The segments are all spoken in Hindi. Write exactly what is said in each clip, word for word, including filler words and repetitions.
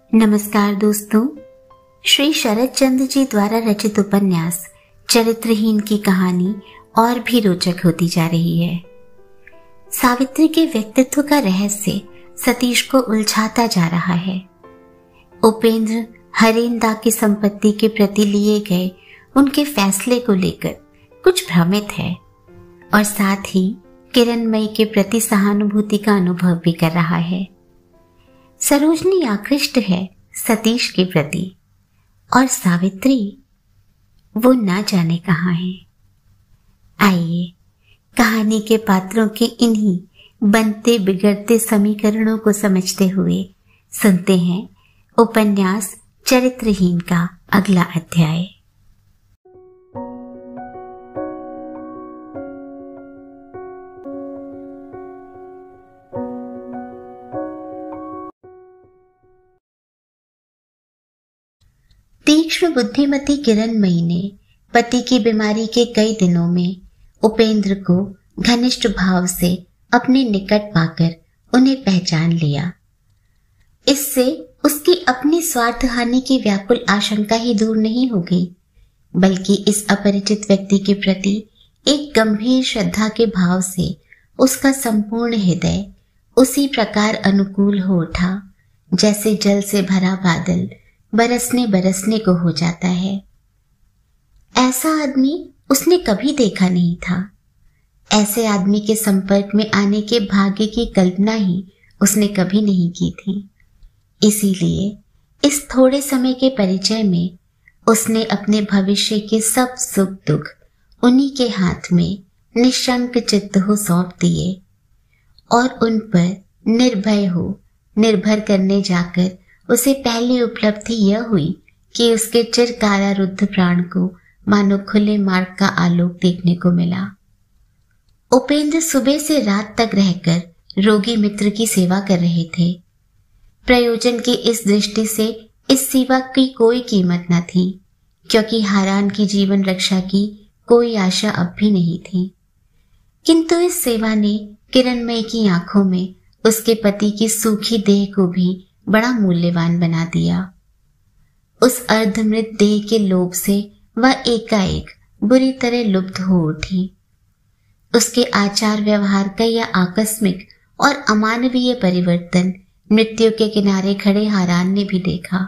नमस्कार दोस्तों, श्री शरद चंद्र जी द्वारा रचित उपन्यास चरित्रहीन की कहानी और भी रोचक होती जा रही है। सावित्री के व्यक्तित्व का रहस्य सतीश को उलझाता जा रहा है। उपेंद्र हरेंदा की संपत्ति के प्रति लिए गए उनके फैसले को लेकर कुछ भ्रमित है और साथ ही किरणमयी के प्रति सहानुभूति का अनुभव भी कर रहा है। सरोजनी आकृष्ट है सतीश के प्रति और सावित्री वो ना जाने कहाँ है। आइए कहानी के पात्रों के इन्हीं बनते बिगड़ते समीकरणों को समझते हुए सुनते हैं उपन्यास चरित्रहीन का अगला अध्याय। तीक्ष्ण बुद्धिमती किरणमयी ने पति की बीमारी के कई दिनों में उपेंद्र को घनिष्ठ भाव से अपने निकट पाकर उन्हें पहचान लिया। इससे उसकी अपनी स्वार्थ हानि की व्याकुल आशंका ही दूर नहीं हो गई, बल्कि इस अपरिचित व्यक्ति के प्रति एक गंभीर श्रद्धा के भाव से उसका संपूर्ण हृदय उसी प्रकार अनुकूल हो उठा जैसे जल से भरा बादल बरसने बरसने को हो जाता है। ऐसा आदमी उसने कभी देखा नहीं था। ऐसे आदमी के संपर्क में आने के भाग्य की कल्पना ही उसने कभी नहीं की थी। इसीलिए इस थोड़े समय के परिचय में उसने अपने भविष्य के सब सुख दुख उन्हीं के हाथ में निशंक चित्त हो सौंप दिए और उन पर निर्भय हो निर्भर करने जाकर उसे पहली उपलब्धि यह हुई कि उसके चिर कारारुद्ध प्राण को मानो खुले मार्ग का आलोक देखने को मिला। उपेंद्र सुबह से रात तक रहकर रोगी मित्र की सेवा कर रहे थे। प्रयोजन की इस दृष्टि से इस सेवा की कोई कीमत न थी, क्योंकि हारान की जीवन रक्षा की कोई आशा अब भी नहीं थी। किंतु इस सेवा ने किरणमयी की आंखों में उसके पति की सूखी देह को भी बड़ा मूल्यवान बना दिया। उस अर्धमृत देह के लोभ से वह एकाएक बुरी तरह लुप्त हो उठी। उसके आचार व्यवहार का यह आकस्मिक और अमानवीय परिवर्तन मृत्यु के किनारे खड़े हारान ने भी देखा।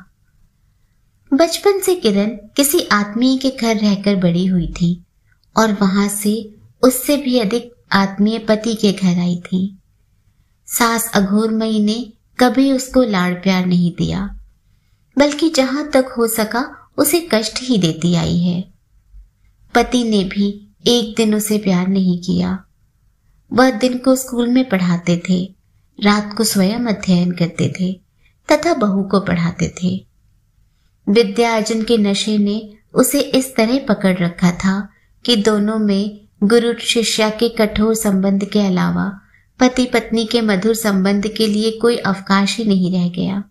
बचपन से किरण किसी आत्मीय के घर रहकर बड़ी हुई थी और वहां से उससे भी अधिक आत्मीय पति के घर आई थी। सास अघोरमयी ने कभी उसको लाड़ प्यार नहीं दिया, बल्कि जहां तक हो सका उसे कष्ट ही देती आई है। पति ने भी एक दिन उसे प्यार नहीं किया। वह दिन को स्कूल में पढ़ाते थे, रात को स्वयं अध्ययन करते थे तथा बहू को पढ़ाते थे। विद्या अर्जन के नशे ने उसे इस तरह पकड़ रखा था कि दोनों में गुरु शिष्या के कठोर संबंध के अलावा पति पत्नी के मधुर संबंध के लिए कोई अवकाश ही नहीं रह गया।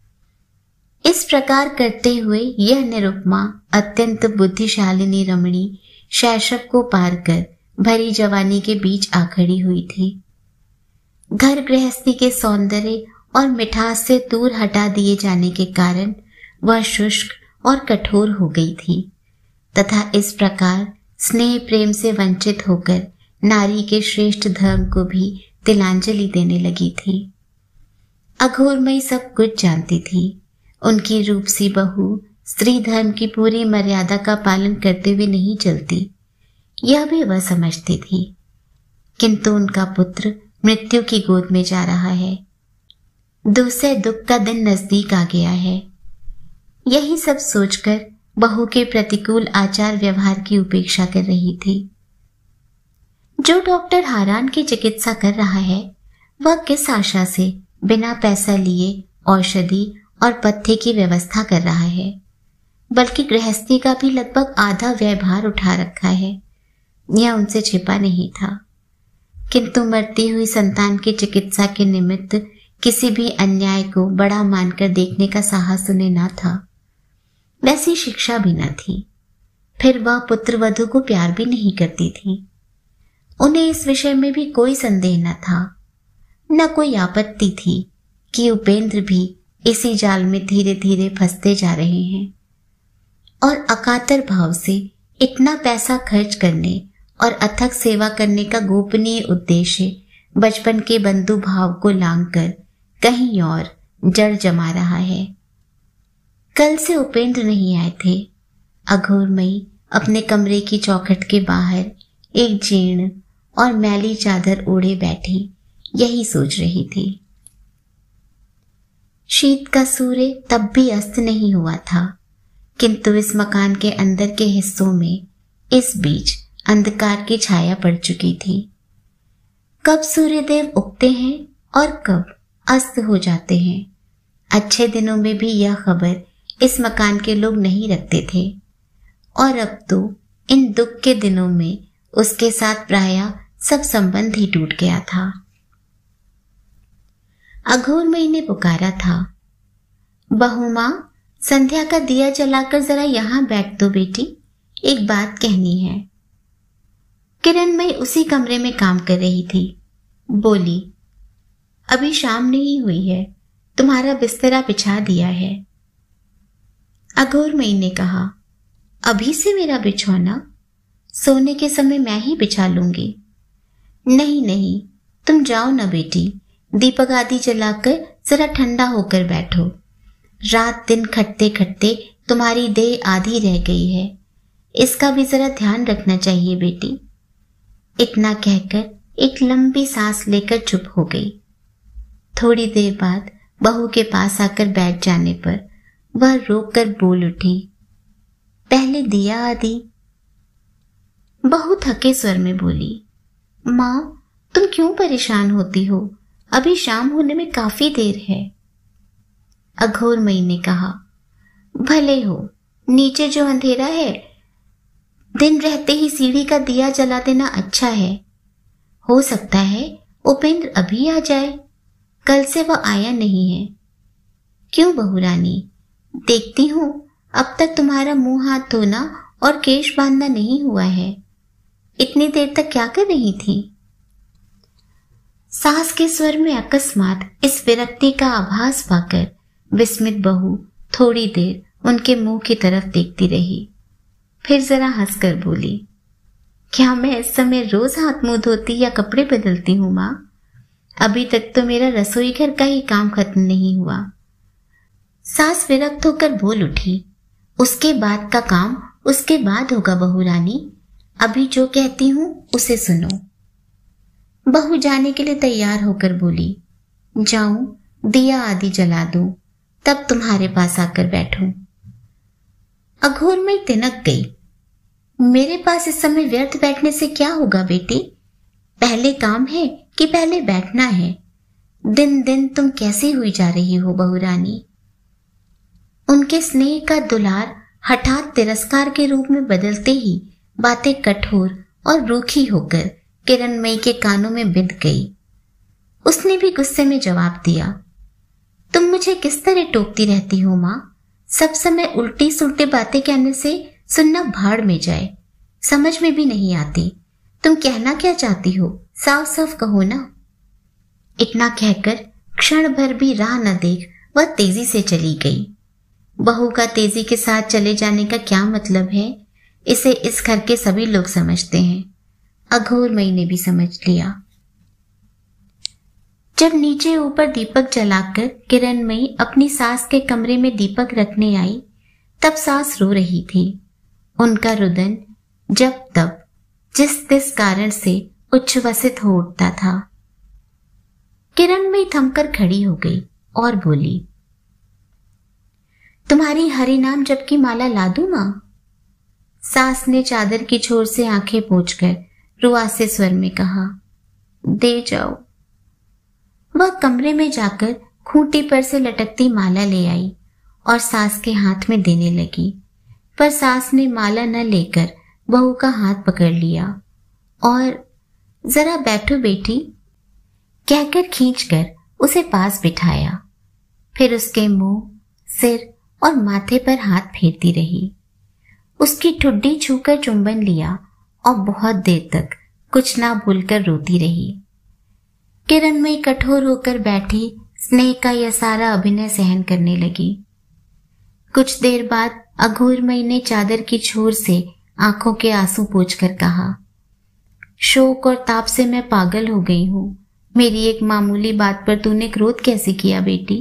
इस प्रकार करते हुए यह निरुपमा अत्यंत बुद्धिशालिनी रमणी शैशव को पार कर भरी जवानी के बीच आ खड़ी हुई थी। घर गृहस्थी के सौंदर्य और मिठास से दूर हटा दिए जाने के कारण वह शुष्क और कठोर हो गई थी तथा इस प्रकार स्नेह प्रेम से वंचित होकर नारी के श्रेष्ठ धर्म को भी तिलांजलि देने लगी थी। अघोरमयी सब कुछ जानती थी। उनकी रूपसी बहू स्त्री धर्म की पूरी मर्यादा का पालन करते हुए नहीं चलती, यह भी वह समझती थी। किंतु उनका पुत्र मृत्यु की गोद में जा रहा है। दूसरे दुख का दिन नजदीक आ गया है। यही सब सोचकर बहू के प्रतिकूल आचार व्यवहार की उपेक्षा कर रही थी। जो डॉक्टर हारान की चिकित्सा कर रहा है वह किस आशा से बिना पैसा लिए औषधि और पथ्य की व्यवस्था कर रहा है, बल्कि गृहस्थी का भी लगभग आधा व्ययभार उठा रखा है। यह उनसे छिपा नहीं था। किंतु मरती हुई संतान की चिकित्सा के निमित्त किसी भी अन्याय को बड़ा मानकर देखने का साहस उन्हें न था। वैसी शिक्षा भी न थी। फिर वह पुत्र वधू को प्यार भी नहीं करती थी। उन्हें इस विषय में भी कोई संदेह न था, न कोई आपत्ति थी कि उपेंद्र भी इसी जाल में धीरे धीरे फंसते जा रहे हैं और अकातर भाव से इतना पैसा खर्च करने और अथक सेवा करने का गोपनीय उद्देश्य बचपन के बंधु भाव को लांघकर कहीं और जड़ जमा रहा है। कल से उपेंद्र नहीं आए थे। अघोरमयी अपने कमरे की चौखट के बाहर एक जीर्ण और मैली चादर ओढ़े बैठी यही सोच रही थी। शीत का सूर्य तब भी अस्त नहीं हुआ था, किंतु इस मकान के अंदर के हिस्सों में इस बीच अंधकार की छाया पड़ चुकी थी। कब सूर्यदेव उगते हैं और कब अस्त हो जाते हैं, अच्छे दिनों में भी यह खबर इस मकान के लोग नहीं रखते थे, और अब तो इन दुख के दिनों में उसके साथ प्रायः सब संबंध ही टूट गया था। अघोरमयी ने पुकारा था, बहू मां, संध्या का दिया जलाकर जरा यहां बैठ दो बेटी, एक बात कहनी है। किरणमयी उसी कमरे में काम कर रही थी। बोली, अभी शाम नहीं हुई है, तुम्हारा बिस्तरा बिछा दिया है। अघोरमयी ने कहा, अभी से मेरा बिछौना? सोने के समय मैं ही बिछा लूंगी। नहीं नहीं, तुम जाओ ना बेटी, दीपक आदि जलाकर जरा ठंडा होकर बैठो। रात दिन खटते खटते तुम्हारी देह आधी रह गई है, इसका भी जरा ध्यान रखना चाहिए बेटी। इतना कहकर एक लंबी सांस लेकर चुप हो गई। थोड़ी देर बाद बहू के पास आकर बैठ जाने पर वह रोक कर बोल उठी, पहले दिया आदि। बहू थके स्वर में बोली, मां, तुम क्यों परेशान होती हो, अभी शाम होने में काफी देर है। अघोरमयी ने कहा, भले हो, नीचे जो अंधेरा है, दिन रहते ही सीढ़ी का दिया जला देना अच्छा है। हो सकता है उपेंद्र अभी आ जाए, कल से वह आया नहीं है। क्यों बहू रानी, देखती हूं अब तक तुम्हारा मुंह हाथ धोना और केश बांधना नहीं हुआ है, इतनी देर तक क्या कर रही थी? सास के स्वर में अकस्मात इस विरक्ति का आभास पाकर विस्मित बहू थोड़ी देर उनके मुंह की तरफ देखती रही, फिर जरा हंसकर बोली, क्या मैं इस समय रोज हाथ मुंह धोती या कपड़े बदलती हूं मां? अभी तक तो मेरा रसोई घर का ही काम खत्म नहीं हुआ। सास विरक्त होकर बोल उठी, उसके बाद का काम उसके बाद होगा बहू रानी, अभी जो कहती हूं उसे सुनो। बहू जाने के लिए तैयार होकर बोली, जाऊं दिया आदि जला दूं, तब तुम्हारे पास आकर बैठूं। अघोरमयी तिनक गई, मेरे पास इस समय व्यर्थ बैठने से क्या होगा बेटी? पहले काम है कि पहले बैठना है? दिन दिन तुम कैसी हुई जा रही हो बहू रानी? उनके स्नेह का दुलार हठात तिरस्कार के रूप में बदलते ही बातें कठोर और रूखी होकर किरणमयी के कानों में बिंध गई। उसने भी गुस्से में जवाब दिया, तुम मुझे किस तरह टोकती रहती हो मां? सब समय उल्टी सुलटी बातें कहने से सुनना भाड़ में जाए, समझ में भी नहीं आती। तुम कहना क्या चाहती हो, साफ साफ कहो ना। इतना कहकर क्षण भर भी राह न देख वह तेजी से चली गई। बहू का तेजी के साथ चले जाने का क्या मतलब है, इसे इस घर के सभी लोग समझते हैं। अघोरमयी ने भी समझ लिया। जब नीचे ऊपर दीपक जलाकर किरणमयी अपनी सास के कमरे में दीपक रखने आई, तब सास रो रही थी। उनका रुदन जब तब जिस तिस कारण से उच्छ्वसित हो उठता था। किरणमयी थमकर खड़ी हो गई और बोली, तुम्हारी हरि नाम जप की माला ला दूं मां? सास ने चादर की छोर से आंखें पोंछकर रुआसे स्वर में कहा, दे जाओ। वह कमरे में जाकर खूंटी पर से लटकती माला ले आई और सास के हाथ में देने लगी, पर सास ने माला न लेकर बहू का हाथ पकड़ लिया और जरा बैठो बेटी कहकर खींचकर उसे पास बिठाया। फिर उसके मुंह, सिर और माथे पर हाथ फेरती रही। उसकी ठुड्डी छूकर चुंबन लिया और बहुत देर तक कुछ ना भूलकर रोती रही। किरणमयी कठोर होकर बैठी स्नेह का यह सारा अभिनय सहन करने लगी। कुछ देर बाद अघोरमयी ने चादर की छोर से आंखों के आंसू पोंछकर कहा, शोक और ताप से मैं पागल हो गई हूं। मेरी एक मामूली बात पर तूने क्रोध कैसे किया बेटी?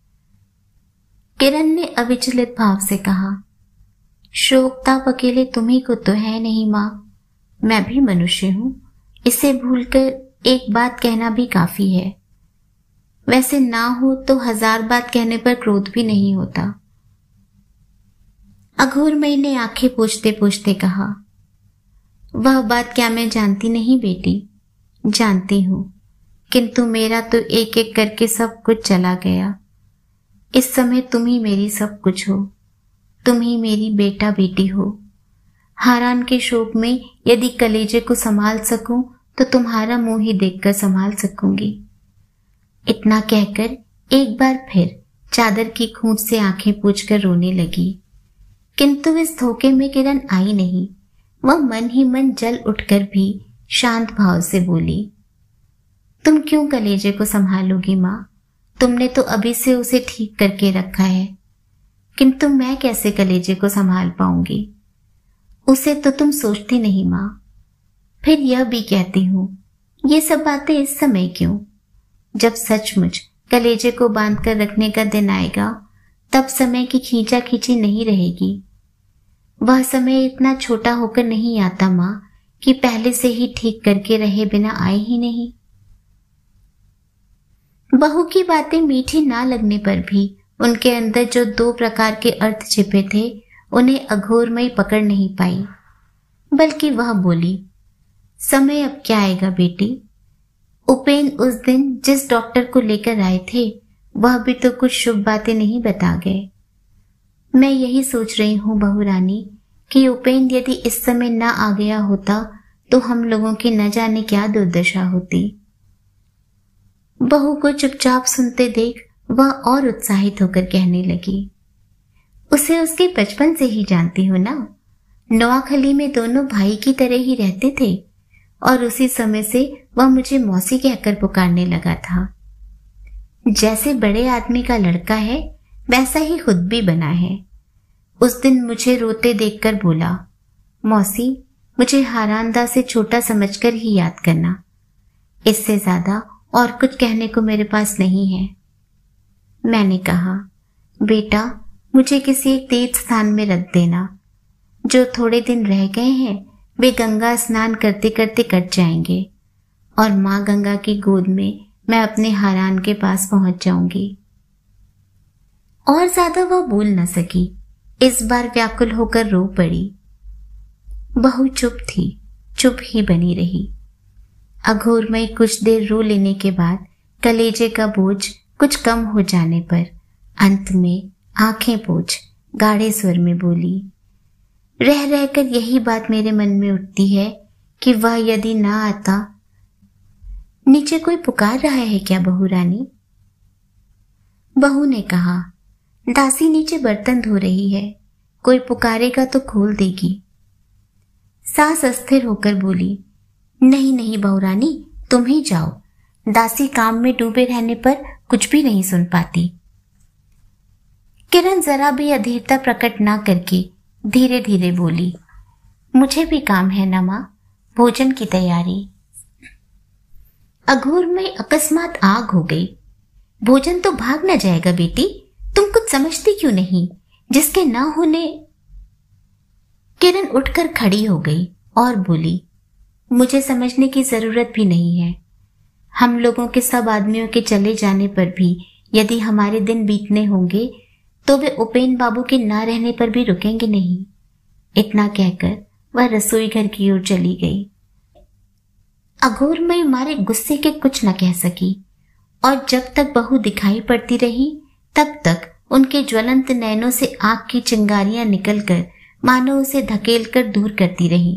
किरण ने अविचलित भाव से कहा, शोक ताप अकेले तुम्ही को तो है नहीं माँ, मैं भी मनुष्य हूं। इसे भूलकर एक बात कहना भी काफी है। वैसे ना हो तो हजार बात कहने पर क्रोध भी नहीं होता। अघोरमयी ने आंखें पोंछते पोंछते कहा, वह बात क्या मैं जानती नहीं बेटी? जानती हूं, किंतु मेरा तो एक एक करके सब कुछ चला गया। इस समय तुम ही मेरी सब कुछ हो, तुम ही मेरी बेटा बेटी हो। हारान के शोक में यदि कलेजे को संभाल सकूं तो तुम्हारा मुंह ही देखकर संभाल सकूंगी। इतना कहकर एक बार फिर चादर की खूंट से आंखें पोंछकर रोने लगी। किंतु इस धोखे में किरण आई नहीं। वह मन ही मन जल उठकर भी शांत भाव से बोली, तुम क्यों कलेजे को संभालोगी माँ? तुमने तो अभी से उसे ठीक करके रखा है, किंतु मैं कैसे कलेजे को संभाल पाऊंगी? उसे तो तुम सोचती नहीं माँ। फिर यह भी कहती हूं, ये सब बातें इस समय क्यों? जब सचमुच कलेजे को बांध कर रखने का दिन आएगा, तब समय की खींचा खींची नहीं रहेगी। वह समय इतना छोटा होकर नहीं आता माँ कि पहले से ही ठीक करके रहे बिना आए ही नहीं। बहू की बातें मीठी ना लगने पर भी उनके अंदर जो दो प्रकार के अर्थ छिपे थे उन्हें अघोरमयी पकड़ नहीं पाई, बल्कि वह बोली, समय अब क्या आएगा बेटी? उपेन उस दिन जिस डॉक्टर को लेकर आए थे वह भी तो कुछ शुभ बातें नहीं बता गए। मैं यही सोच रही हूँ बहू रानी कि उपेन यदि इस समय न आ गया होता तो हम लोगों की न जाने क्या दुर्दशा होती। बहू को चुपचाप सुनते देख वह और उत्साहित होकर कहने लगी, उसे उसके बचपन से ही जानती हो ना। नवाखली में दोनों भाई की तरह ही रहते थे और उसी समय से वह मुझे मौसी कहकर पुकारने लगा था। जैसे बड़े आदमी का लड़का है वैसा ही खुद भी बना है। उस दिन मुझे रोते देखकर बोला, मौसी मुझे हारानदा से छोटा समझकर ही याद करना, इससे ज्यादा और कुछ कहने को मेरे पास नहीं है। मैंने कहा, बेटा मुझे किसी एक तीर्थ स्थान में रख देना। जो थोड़े दिन रह गए हैं वे गंगा स्नान करते करते कट जाएंगे और माँ गंगा की गोद में मैं अपने हारान के पास पहुंच जाऊंगी। और ज्यादा वह बोल न सकी। इस बार व्याकुल होकर रो पड़ी। बहू चुप थी, चुप ही बनी रही। अघोरमयी कुछ देर रो लेने के बाद कलेजे का बोझ कुछ कम हो जाने पर अंत में आंखें पोंछ गाढ़े स्वर में बोली, रह रहकर यही बात मेरे मन में उठती है कि वह यदि ना आता। नीचे कोई पुकार रहा है क्या बहू रानी? बहू ने कहा, दासी नीचे बर्तन धो रही है, कोई पुकारेगा तो खोल देगी। सास अस्थिर होकर बोली, नहीं नहीं बहू रानी तुम ही जाओ, दासी काम में डूबे रहने पर कुछ भी नहीं सुन पाती। किरण जरा भी अधीरता प्रकट ना करके धीरे धीरे बोली, मुझे भी काम है ना माँ, भोजन की तैयारी। अघोरमयी अकस्मात आग हो गई। भोजन तो भाग न जाएगा बेटी, तुम कुछ समझती क्यों नहीं? जिसके ना होने। किरण उठकर खड़ी हो गई और बोली, मुझे समझने की जरूरत भी नहीं है। हम लोगों के सब आदमियों के चले जाने पर भी यदि हमारे दिन बीतने होंगे तो वे उपेन बाबू के ना रहने पर भी रुकेंगे नहीं। इतना कहकर वह रसोई घर की ओर चली गई। अघोरमयी मारे गुस्से के कुछ न कह सकी और जब तक बहू दिखाई पड़ती रही तब तक उनके ज्वलंत नैनों से आग की चिंगारियां निकलकर मानो उसे धकेलकर दूर करती रही।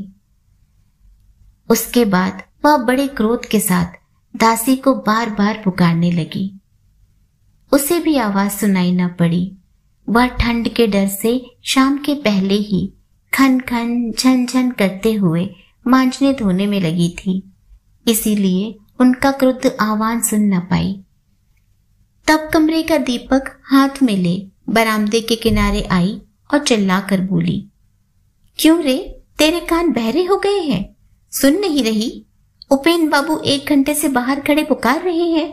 उसके बाद वह बड़े क्रोध के साथ दासी को बार बार पुकारने लगी। उसे भी आवाज सुनाई न पड़ी। वह ठंड के डर से शाम के पहले ही खन खन झन झन करते हुए मांजने धोने में लगी थी, इसीलिए उनका क्रुद्ध आह्वान सुन न पाई। तब कमरे का दीपक हाथ में ले बरामदे के किनारे आई और चिल्लाकर बोली, क्यों रे, तेरे कान बहरे हो गए हैं? सुन नहीं रही? उपेंद्र बाबू एक घंटे से बाहर खड़े पुकार रहे हैं।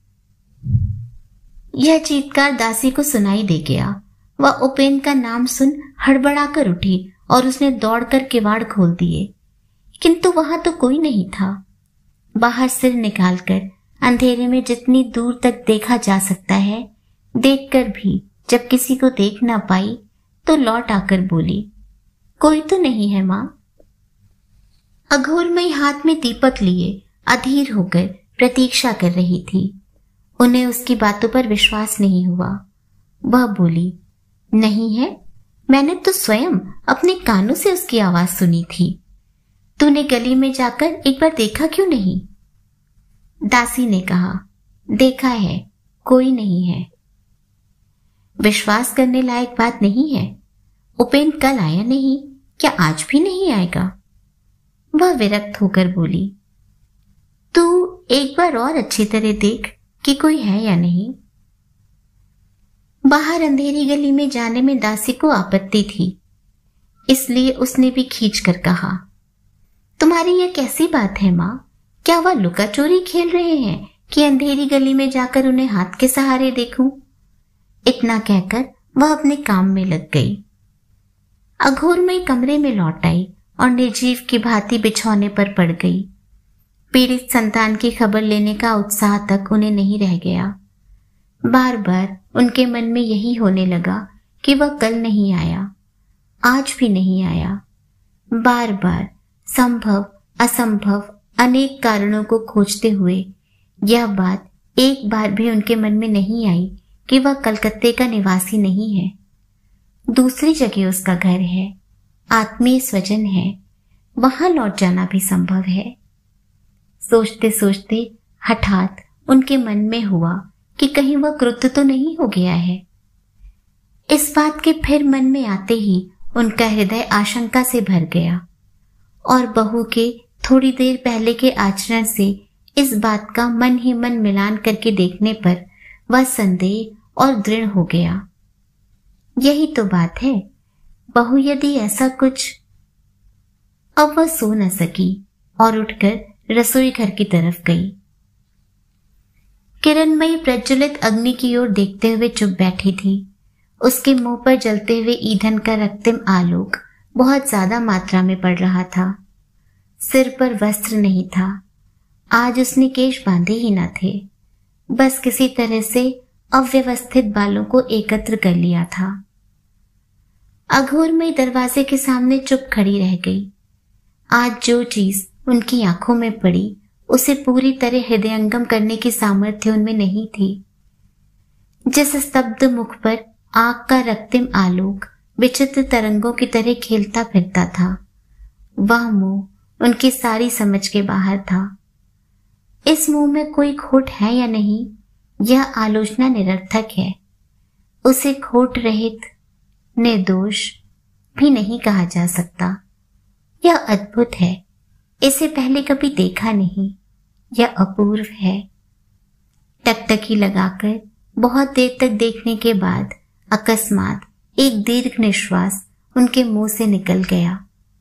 यह चीत्कार दासी को सुनाई दे गया। वह उपेंद्र का नाम सुन हड़बड़ाकर उठी और उसने दौड़कर किवाड़ खोल दिए, किंतु वहां तो कोई नहीं था। बाहर सिर निकालकर अंधेरे में जितनी दूर तक देखा जा सकता है, देखकर भी जब किसी को देख ना पाई तो लौट आकर बोली, कोई तो नहीं है मां। अघोरमयी हाथ में दीपक लिए अधीर होकर प्रतीक्षा कर रही थी। उन्हें उसकी बातों पर विश्वास नहीं हुआ। वह बोली, नहीं है, मैंने तो स्वयं अपने कानों से उसकी आवाज सुनी थी। तूने गली में जाकर एक बार देखा क्यों नहीं? दासी ने कहा, देखा है, कोई नहीं है। विश्वास करने लायक बात नहीं है। उपेंद्र कल आया नहीं, क्या आज भी नहीं आएगा? वह विरक्त होकर बोली, तू एक बार और अच्छी तरह देख कि कोई है या नहीं। बाहर अंधेरी गली में जाने में दासी को आपत्ति थी, इसलिए उसने भी खींच कर कहा, तुम्हारी यह कैसी बात है मां? क्या वह लुका चोरी खेल रहे हैं कि अंधेरी गली में जाकर उन्हें हाथ के सहारे देखूं? इतना कहकर वह अपने काम में लग गई। अघोरमयी कमरे में लौट आई और निर्जीव की भांति बिछौने पर पड़ गई। पीड़ित संतान की खबर लेने का उत्साह तक उन्हें नहीं रह गया। बार बार उनके मन में यही होने लगा कि वह कल नहीं आया, आज भी नहीं आया। बार बार संभव असंभव अनेक कारणों को खोजते हुए यह बात एक बार भी उनके मन में नहीं आई कि वह कलकत्ते का निवासी नहीं है। दूसरी जगह उसका घर है, आत्मीय स्वजन है, वहां लौट जाना भी संभव है। सोचते सोचते हठात उनके मन में हुआ कि कहीं वह क्रुद्ध तो नहीं हो गया है। इस बात के फिर मन में आते ही उनका हृदय आशंका से भर गया और बहू के थोड़ी देर पहले के आचरण से इस बात का मन ही मन मिलान करके देखने पर वह संदेह और दृढ़ हो गया। यही तो बात है, बहू यदि ऐसा कुछ। अब वह सो न सकी और उठकर रसोई घर की तरफ गई। किरणमयी प्रज्वलित अग्नि की ओर देखते हुए चुप बैठी थी। उसके मुंह पर जलते हुए ईंधन का रक्तिम आलोक बहुत ज्यादा मात्रा में पड़ रहा था। सिर पर वस्त्र नहीं था, आज उसने केश बांधे ही न थे, बस किसी तरह से अव्यवस्थित बालों को एकत्र कर लिया था। अघोरमयी दरवाजे के सामने चुप खड़ी रह गई। आज जो चीज उनकी आंखों में पड़ी उसे पूरी तरह हृदयंगम करने की सामर्थ्य उनमें नहीं थी। जिस स्तब्ध मुख पर आग का रक्तिम आलोक विचित्र तरंगों की तरह खेलता फिरता था, वह मुंह उनकी सारी समझ के बाहर था। इस मुंह में कोई खोट है या नहीं, यह आलोचना निरर्थक है। उसे खोट रहित, निर्दोष भी नहीं कहा जा सकता। यह अद्भुत है, इसे पहले कभी देखा नहीं, यह अपूर्व है। टकटकी लगाकर बहुत देर तक देखने के बाद अकस्मात एक दीर्घ निश्वास उनके मुंह से निकल गया।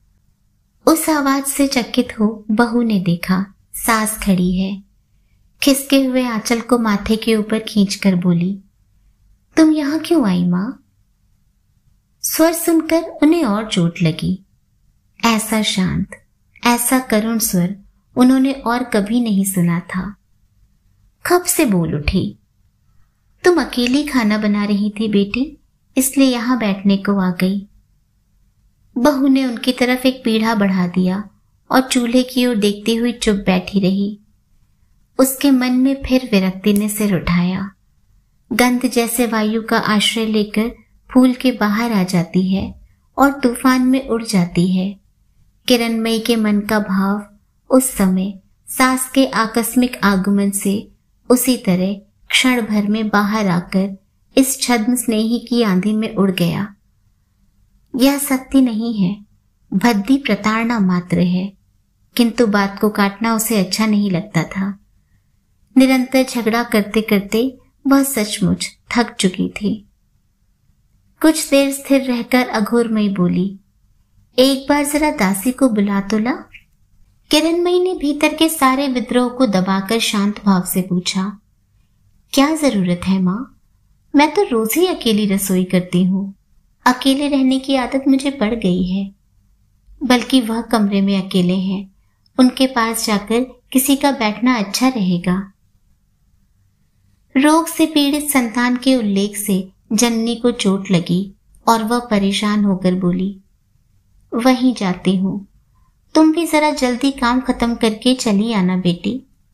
उस आवाज से चकित हो बहू ने देखा सास खड़ी है। खिसके हुए आंचल को माथे के ऊपर खींचकर बोली, तुम यहां क्यों आई मां? स्वर सुनकर उन्हें और चोट लगी। ऐसा शांत, ऐसा करुण स्वर उन्होंने और कभी नहीं सुना था। खप से बोल उठी, तुम अकेली खाना बना रही थी बेटी, इसलिए यहां बैठने को आ गई। बहू ने उनकी तरफ एक पीढ़ा बढ़ा दिया और चूल्हे की ओर देखती हुई चुप बैठी रही। उसके मन में फिर विरक्ति ने सिर उठाया। गंध जैसे वायु का आश्रय लेकर फूल के बाहर आ जाती है और तूफान में उड़ जाती है। किरणमयी के मन का भाव उस समय सास के आकस्मिक आगमन से उसी तरह क्षण भर में बाहर आकर इस छद्म स्नेही की आंधी में उड़ गया। यह सत्य नहीं है, भद्दी प्रताड़ना मात्र है, किंतु बात को काटना उसे अच्छा नहीं लगता था। निरंतर झगड़ा करते करते वह सचमुच थक चुकी थी। कुछ देर स्थिर रहकर अघोरमयी बोली, एक बार जरा दासी को बुला तो ला। किरणमयी ने भीतर के सारे विद्रोह को दबाकर शांत भाव से पूछा, क्या जरूरत है माँ? मैं तो रोज ही अकेली रसोई करती हूँ। अकेले रहने की आदत मुझे पड़ गई है। बल्कि वह कमरे में अकेले हैं, उनके पास जाकर किसी का बैठना अच्छा रहेगा। रोग से पीड़ित संतान के उल्लेख से जननी को चोट लगी और वह परेशान होकर बोली, वहीं जाती हूं, तुम भी जरा जल्दी काम खत्म करके चली आना बेटी।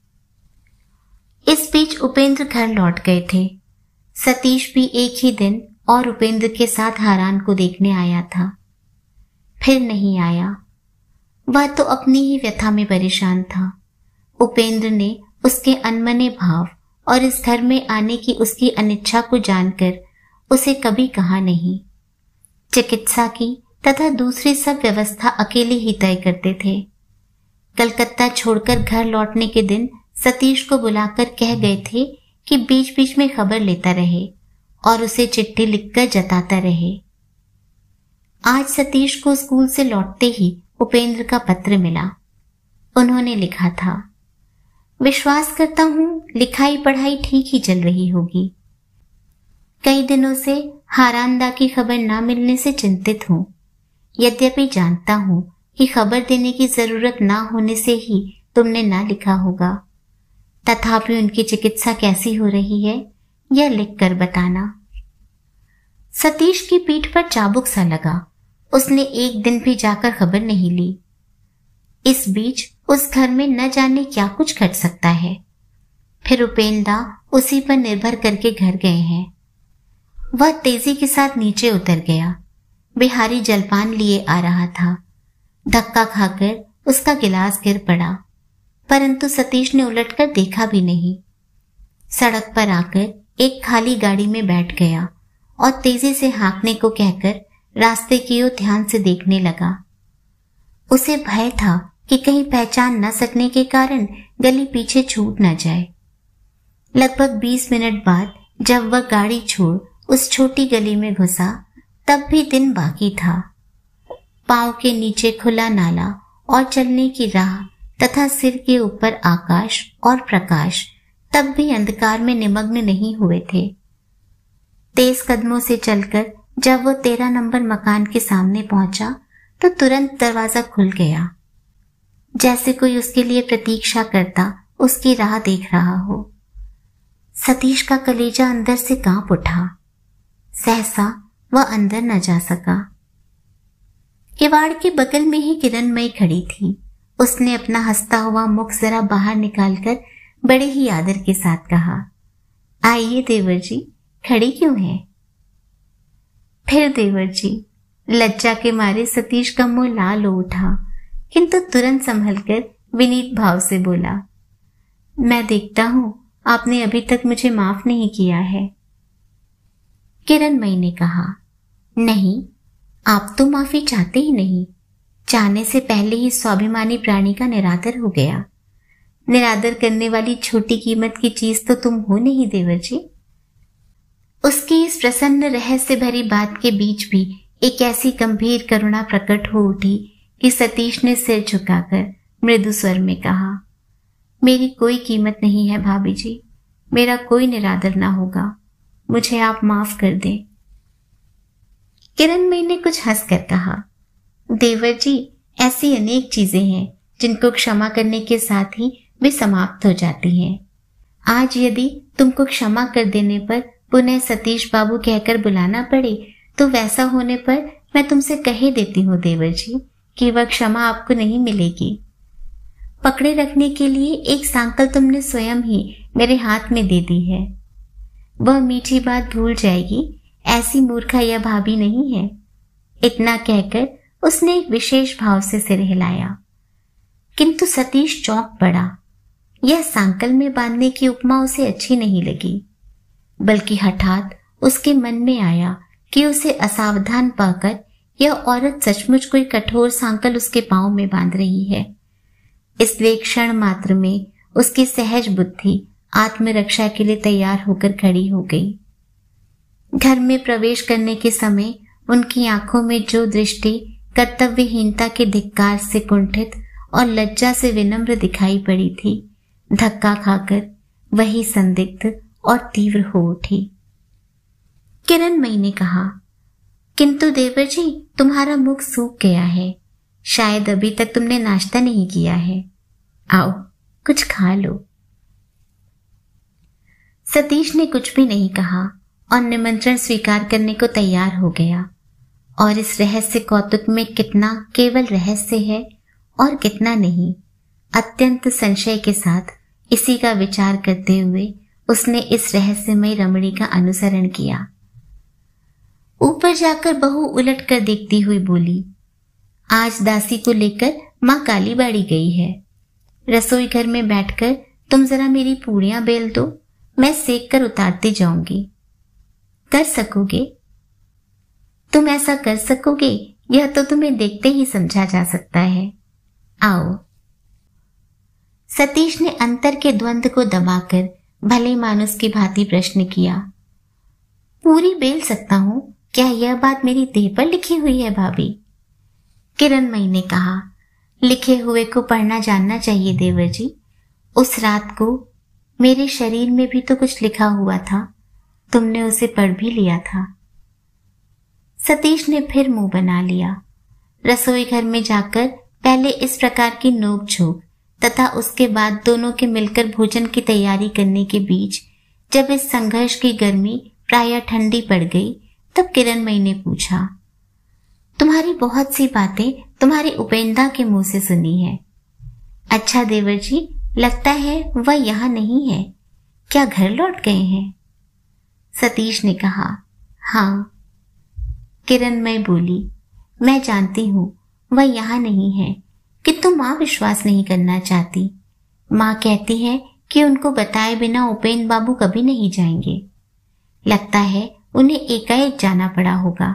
इस बीच उपेंद्र घर लौट गए थे। सतीश भी एक ही दिन और उपेंद्र के साथ हारान को देखने आया था, फिर नहीं आया। वह तो अपनी ही व्यथा में परेशान था। उपेंद्र ने उसके अनमने भाव और इस घर में आने की उसकी अनिच्छा को जानकर उसे कभी कहा नहीं। चिकित्सा की तथा दूसरी सब व्यवस्था अकेले ही तय करते थे। कलकत्ता छोड़कर घर लौटने के दिन सतीश को बुलाकर कह गए थे कि बीच बीच में खबर लेता रहे और उसे चिट्ठी लिखकर जताता रहे। आज सतीश को स्कूल से लौटते ही उपेंद्र का पत्र मिला। उन्होंने लिखा था, विश्वास करता हूं लिखाई पढ़ाई ठीक ही चल रही होगी। कई दिनों से हारानदा की खबर ना मिलने से चिंतित हूं। यद्यपि जानता हूं कि खबर देने की जरूरत ना होने से ही तुमने ना लिखा होगा, तथापि उनकी चिकित्सा कैसी हो रही है यह लिखकर बताना। सतीश की पीठ पर चाबुक सा लगा। उसने एक दिन भी जाकर खबर नहीं ली। इस बीच उस घर में न जाने क्या कुछ घट सकता है। फिर उपेंद्र उसी पर निर्भर करके घर गए हैं। वह तेजी के साथ नीचे उतर गया। बिहारी जलपान लिए आ रहा था। धक्का खाकर उसका गिलास गिर पड़ा, परंतु सतीश ने उलटकर देखा भी नहीं। सड़क पर आकर एक खाली गाड़ी में बैठ गया और तेजी से हाँकने को कहकर रास्ते की ओर ध्यान से देखने लगा। उसे भय था कि कहीं पहचान न सकने के कारण गली पीछे छूट न जाए। लगभग बीस मिनट बाद जब वह गाड़ी छोड़ उस छोटी गली में घुसा, तब भी दिन बाकी था। पांव के नीचे खुला नाला और चलने की राह तथा सिर के ऊपर आकाश और प्रकाश तब भी अंधकार में निमग्न नहीं हुए थे। तेज कदमों से चलकर जब वो तेरह नंबर मकान के सामने पहुंचा तो तुरंत दरवाजा खुल गया, जैसे कोई उसके लिए प्रतीक्षा करता उसकी राह देख रहा हो। सतीश का कलेजा अंदर से कांप उठा। सहसा वह अंदर न जा सका। किवाड़ के बगल में ही किरणमयी खड़ी थी। उसने अपना हंसता हुआ मुख जरा बाहर निकालकर बड़े ही आदर के साथ कहा, आइए देवर जी, खड़ी क्यों है? फिर देवर जी, लज्जा के मारे सतीश का मुंह लाल हो उठा, किंतु तुरंत संभलकर विनीत भाव से बोला, मैं देखता हूं आपने अभी तक मुझे माफ नहीं किया है। किरणमयी ने कहा, नहीं, आप तो माफी चाहते ही नहीं। चाहने से पहले ही स्वाभिमानी प्राणी का निरादर हो गया। निरादर करने वाली छोटी कीमत की चीज तो तुम हो नहीं देवर जी। उसकी इस प्रसन्न रहस्य भरी बात के बीच भी एक ऐसी गंभीर करुणा प्रकट हो उठी कि सतीश ने सिर झुकाकर मृदु स्वर में कहा, मेरी कोई कीमत नहीं है भाभी जी, मेरा कोई निरादर ना होगा, मुझे आप माफ कर दें। किरणमयी ने कुछ हंसकर कहा, देवर जी, ऐसी अनेक चीजें हैं जिनको क्षमा करने के साथ ही वे समाप्त हो जाती हैं। आज यदि तुमको क्षमा कर देने पर पुनः सतीश बाबू कहकर बुलाना पड़े तो वैसा होने पर मैं तुमसे कह देती हूँ देवर जी कि वह क्षमा आपको नहीं मिलेगी। पकड़े रखने के लिए एक सांकल तुमने स्वयं ही मेरे हाथ में दे दी है। वह मीठी बात भूल जाएगी, ऐसी मूर्खा यह भाभी नहीं है। इतना कहकर उसने एक विशेष भाव से सिर हिलाया, किंतु सतीश चौंक पड़ा। यह सांकल में बांधने की उपमा उसे अच्छी नहीं लगी, बल्कि हठात उसके मन में आया कि उसे असावधान पाकर यह औरत सचमुच कोई कठोर सांकल उसके पांव में बांध रही है। इसलिए क्षण मात्र में उसकी सहज बुद्धि आत्मरक्षा के लिए तैयार होकर खड़ी हो गई। घर में प्रवेश करने के समय उनकी आंखों में जो दृष्टि कर्तव्यहीनता के धिक्कार से कुंठित और लज्जा से विनम्र दिखाई पड़ी थी, धक्का खाकर वही संदिग्ध और तीव्र हो उठी। किरणमयी ने कहा, किंतु देवर जी, तुम्हारा मुख सूख गया है, शायद अभी तक तुमने नाश्ता नहीं किया है, आओ कुछ खा लो। सतीश ने कुछ भी नहीं कहा और निमंत्रण स्वीकार करने को तैयार हो गया। और इस रहस्य कौतुक में कितना केवल रहस्य है और कितना नहीं, अत्यंत संशय के साथ इसी का विचार करते हुए उसने इस रहस्यमय रमणी का अनुसरण किया। ऊपर जाकर बहू उलट कर देखती हुई बोली, आज दासी को लेकर माँ कालीबाड़ी गई है। रसोई घर में बैठकर तुम जरा मेरी पूड़ियां बेल दो, मैं सेक कर उतारती जाऊंगी। कर सकोगे? तुम ऐसा कर सकोगे, यह तो तुम्हें देखते ही समझा जा सकता है। आओ। सतीश ने अंतर के द्वंद्व को दबाकर भले मानुस की भांति प्रश्न किया, पूरी बेल सकता हूं, क्या यह बात मेरी देह पर लिखी हुई है भाभी? किरणमयी ने कहा, लिखे हुए को पढ़ना जानना चाहिए देवर जी। उस रात को मेरे शरीर में भी तो कुछ लिखा हुआ था, तुमने उसे पढ़ भी लिया था। सतीश ने फिर मुंह बना लिया। रसोई घर में जाकर पहले इस प्रकार की नोक झोंक तथा उसके बाद दोनों के मिलकर भोजन की तैयारी करने के बीच जब इस संघर्ष की गर्मी प्रायः ठंडी पड़ गई, तब किरणमयी ने पूछा, तुम्हारी बहुत सी बातें तुम्हारे उपेंद्र के मुंह से सुनी है। अच्छा देवर जी, लगता है वह यहाँ नहीं है, क्या घर लौट गए हैं? सतीश ने कहा, हाँ। किरणमयी बोली, मैं जानती हूं वह यहाँ नहीं है, किंतु माँ विश्वास नहीं करना चाहती। माँ कहती है कि उनको बताए बिना उपेंद्र बाबू कभी नहीं जाएंगे। लगता है उन्हें एकाएक जाना पड़ा होगा।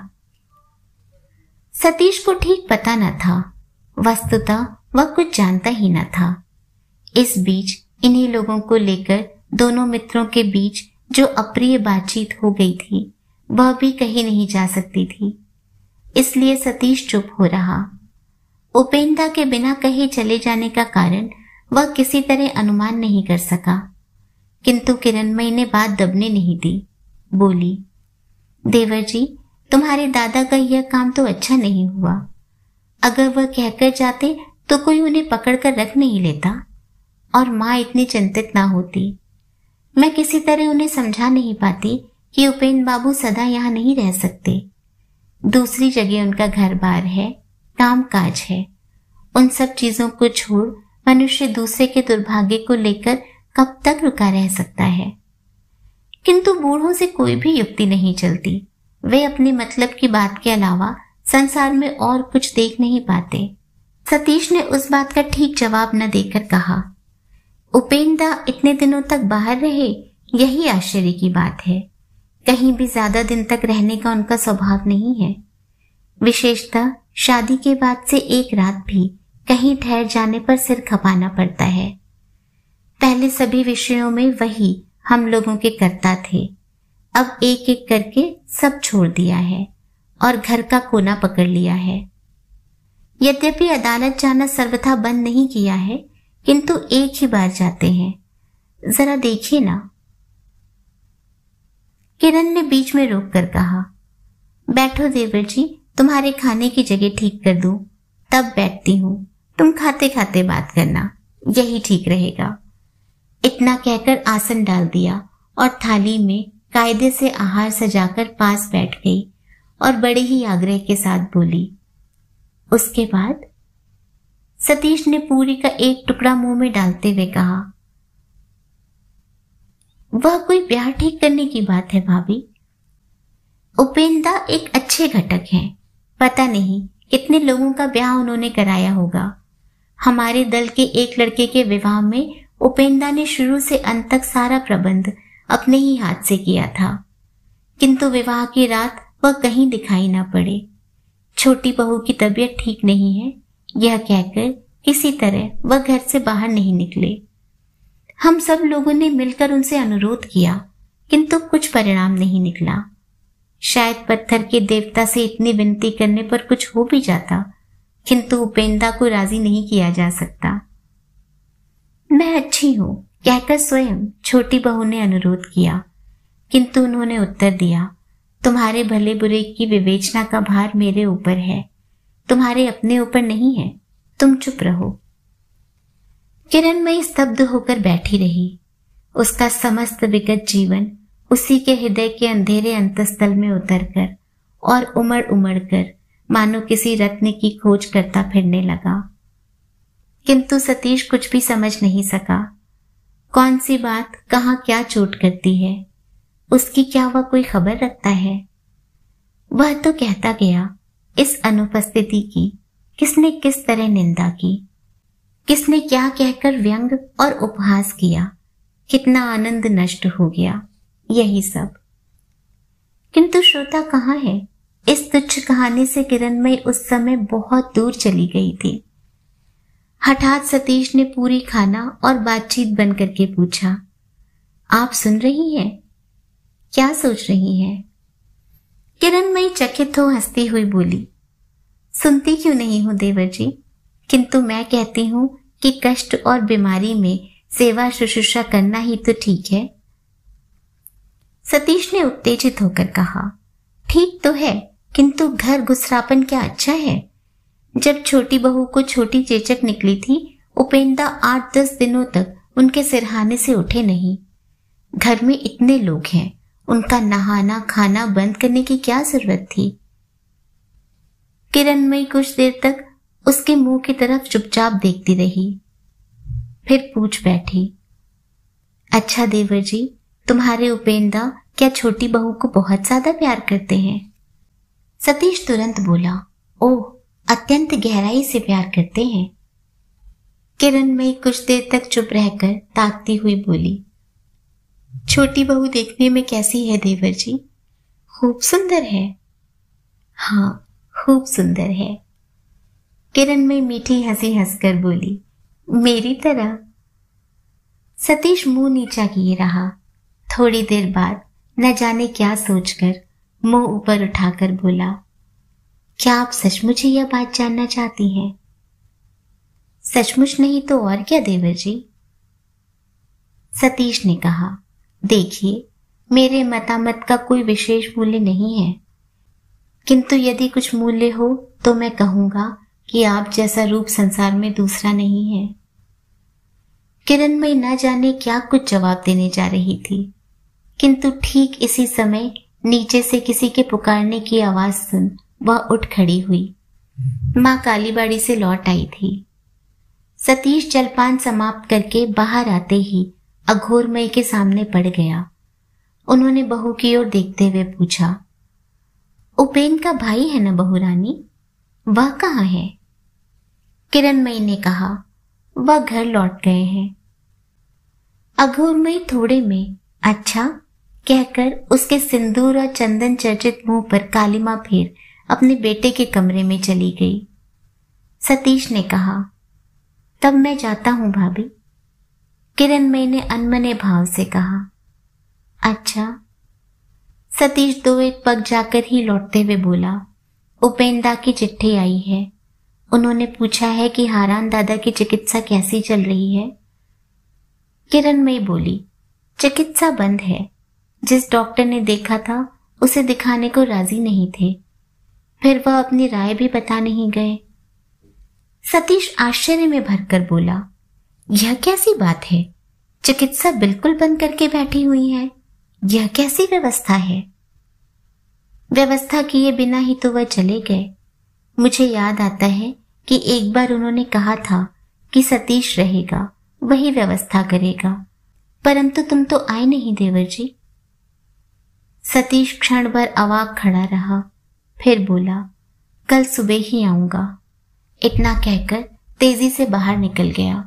सतीश को ठीक पता न था, वस्तुतः वह कुछ जानता ही न था। इस बीच इन्हीं लोगों को लेकर दोनों मित्रों के बीच जो अप्रिय बातचीत हो गई थी, वह भी कहीं नहीं जा सकती थी। इसलिए सतीश चुप हो रहा। उपेंद्र के बिना कहीं चले जाने का कारण वह किसी तरह अनुमान नहीं कर सका, किंतु किरणमयी ने बात दबने नहीं दी। बोली, देवर जी, तुम्हारे दादा का यह काम तो अच्छा नहीं हुआ। अगर वह कहकर जाते तो कोई उन्हें पकड़कर रख नहीं लेता और माँ इतनी चिंतित ना होती। मैं किसी तरह उन्हें समझा नहीं पाती कि उपेंद्र बाबू सदा यहाँ नहीं रह सकते। दूसरी जगह उनका घर बार है, काम काज है। उन सब चीजों को छोड़ मनुष्य दूसरे के दुर्भाग्य को लेकर कब तक रुका रह सकता है? किंतु बूढ़ों से कोई भी युक्ति नहीं चलती। वे अपने मतलब की बात के अलावा संसार में और कुछ देख नहीं पाते। सतीश ने उस बात का ठीक जवाब न देकर कहा, उपेंद्र इतने दिनों तक बाहर रहे, यही आश्चर्य की बात है। कहीं भी ज्यादा दिन तक रहने का उनका स्वभाव नहीं है। विशेषतः शादी के बाद से एक रात भी कहीं ठहर जाने पर सिर खपाना पड़ता है। पहले सभी विषयों में वही हम लोगों के कर्ता थे, अब एक एक करके सब छोड़ दिया है और घर का कोना पकड़ लिया है। यद्यपि अदालत जाना सर्वथा बंद नहीं किया है, किंतु एक ही बार जाते हैं। जरा देखिए ना। किरण ने बीच में रोककर कहा, बैठो देवर जी, तुम्हारे खाने की जगह ठीक कर दूं, तब बैठती हूं। तुम खाते खाते बात करना, यही ठीक रहेगा। इतना कहकर आसन डाल दिया और थाली में कायदे से आहार सजाकर पास बैठ गई और बड़े ही आग्रह के साथ बोली। उसके बाद सतीश ने पूरी का एक टुकड़ा मुंह में डालते हुए कहा, वह कोई ब्याह ठीक करने की बात है भाभी। उपेंद्र एक अच्छे घटक हैं, पता नहीं कितने लोगों का ब्याह उन्होंने कराया होगा। हमारे दल के एक लड़के के विवाह में उपेंद्र ने शुरू से अंत तक सारा प्रबंध अपने ही हाथ से किया था, किंतु विवाह की रात वह कहीं दिखाई न पड़े। छोटी बहू की तबीयत ठीक नहीं है, यह कहकर किसी तरह वह घर से बाहर नहीं निकले। हम सब लोगों ने मिलकर उनसे अनुरोध किया, किंतु कुछ परिणाम नहीं निकला। शायद पत्थर के देवता से इतनी विनती करने पर कुछ हो भी जाता, किंतु उपेंद्र को राजी नहीं किया जा सकता। मैं अच्छी हूं कहकर स्वयं छोटी बहू ने अनुरोध किया, किंतु उन्होंने उत्तर दिया, तुम्हारे भले बुरे की विवेचना का भार मेरे ऊपर है, तुम्हारे अपने ऊपर नहीं है, तुम चुप रहो। किरणमयी स्तब्ध होकर बैठी रही। उसका समस्त विगत जीवन उसी के हृदय के अंधेरे अंतस्थल में उतरकर और उमड़ उमड़ कर मानो किसी रत्न की खोज करता फिरने लगा। किंतु सतीश कुछ भी समझ नहीं सका। कौन सी बात कहाँ क्या चोट करती है, उसकी क्या वह कोई खबर रखता है। वह तो कहता गया, इस अनुपस्थिति की किसने किस तरह निंदा की, किसने क्या कहकर व्यंग और उपहास किया, कितना आनंद नष्ट हो गया, यही सब। किंतु श्रोता कहाँ है। इस तुच्छ कहानी से किरणमयी उस समय बहुत दूर चली गई थी। हठात सतीश ने पूरी खाना और बातचीत बंद करके पूछा, आप सुन रही हैं? क्या सोच रही हैं? किरणमयी चकित हो हंसती हुई बोली, सुनती क्यों नहीं हूं देवर जी, किंतु मैं कहती हूं कि कष्ट और बीमारी में सेवा शुश्रूषा करना ही तो ठीक है। सतीश ने उत्तेजित होकर कहा, ठीक तो है, किंतु घर घुसरापन क्या अच्छा है। जब छोटी बहू को छोटी चेचक निकली थी, उपेंद्र आठ दस दिनों तक उनके सिरहाने से उठे नहीं। घर में इतने लोग हैं, उनका नहाना खाना बंद करने की क्या जरूरत थी। किरणमयी कुछ देर तक उसके मुंह की तरफ चुपचाप देखती रही, फिर पूछ बैठी, अच्छा देवर जी, तुम्हारे उपेंद्र क्या छोटी बहू को बहुत ज्यादा प्यार करते हैं? सतीश तुरंत बोला, ओह, अत्यंत गहराई से प्यार करते हैं। किरणमयी कुछ देर तक चुप रहकर ताकती हुई बोली, छोटी बहू देखने में कैसी है देवर जी? खूब सुंदर है। हाँ, खूब सुंदर है। किरणमयी मीठी हंसी हंसकर बोली, मेरी तरह। सतीश मुंह नीचा किए रहा। थोड़ी देर बाद न जाने क्या सोचकर मुंह ऊपर उठाकर बोला, क्या आप सचमुच ही यह बात जानना चाहती हैं? सचमुच नहीं तो और क्या देवर जी? सतीश ने कहा, देखिए, मेरे मतामत का कोई विशेष मूल्य नहीं है, किंतु यदि कुछ मूल्य हो तो मैं कहूंगा कि आप जैसा रूप संसार में दूसरा नहीं है। किरणमयी न जाने क्या कुछ जवाब देने जा रही थी, किंतु ठीक इसी समय नीचे से किसी के पुकारने की आवाज सुन वह उठ खड़ी हुई। मां कालीबाड़ी से लौट आई थी। सतीश जलपान समाप्त करके बाहर आते ही अघोरमयी के सामने पड़ गया। उन्होंने बहू की ओर देखते हुए पूछा, उपेंद्र का भाई है न बहू रानी? वह कहाँ है? किरणमयी ने कहा, वह घर लौट गए हैं। अघोरमयी थोड़े में अच्छा कहकर उसके सिंदूर और चंदन चर्चित मुंह पर कालिमा फेर अपने बेटे के कमरे में चली गई। सतीश ने कहा, तब मैं जाता हूं भाभी। किरणमयी ने अनमने भाव से कहा, अच्छा। सतीश दो एक पग जाकर ही लौटते हुए बोला, उपेंद्र की चिट्ठी आई है। उन्होंने पूछा है कि हारान दादा की चिकित्सा कैसी चल रही है। किरणमयी बोली, चिकित्सा बंद है। जिस डॉक्टर ने देखा था उसे दिखाने को राजी नहीं थे, फिर वह अपनी राय भी बता नहीं गए। सतीश आश्चर्य में भरकर बोला, यह कैसी बात है? चिकित्सा बिल्कुल बंद करके बैठी हुई है, यह कैसी व्यवस्था है? व्यवस्था किए बिना ही तो वह चले गए। मुझे याद आता है कि एक बार उन्होंने कहा था कि सतीश रहेगा, वही व्यवस्था करेगा, परंतु तुम तो आए नहीं देवर जी। सतीश क्षण भर अवाक खड़ा रहा, फिर बोला, कल सुबह ही आऊंगा। इतना कहकर तेजी से बाहर निकल गया।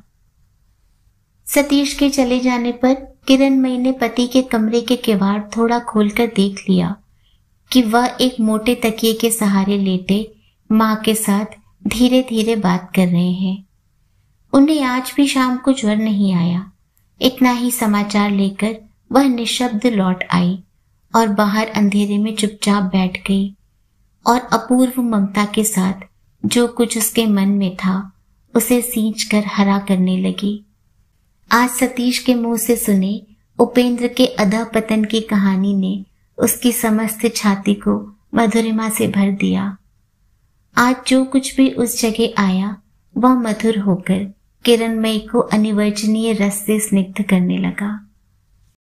सतीश के चले जाने पर किरणमयी ने पति के कमरे के किवाड़ थोड़ा खोलकर देख लिया कि वह एक मोटे तकिए के सहारे लेटे मां के साथ धीरे धीरे बात कर रहे हैं। उन्हें आज भी शाम को ज्वर नहीं आया, इतना ही समाचार लेकर वह निशब्द लौट आई और बाहर अंधेरे में चुपचाप बैठ गई और अपूर्व ममता के साथ जो कुछ उसके मन में था उसे सींच कर हरा करने लगी। आज सतीश के मुंह से सुने उपेंद्र के अधः पतन की कहानी ने उसकी समस्त छाती को मधुरिमा से भर दिया। आज जो कुछ भी उस जगह आया वह मधुर होकर किरणमयी को अनिवर्चनीय रस से स्निग्ध करने लगा।